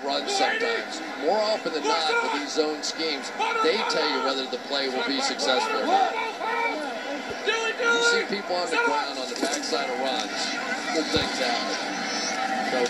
runs sometimes. More often than not, with these zone schemes, they tell you whether the play will be successful or not. You see people on the ground on the backside of runs, good things happen.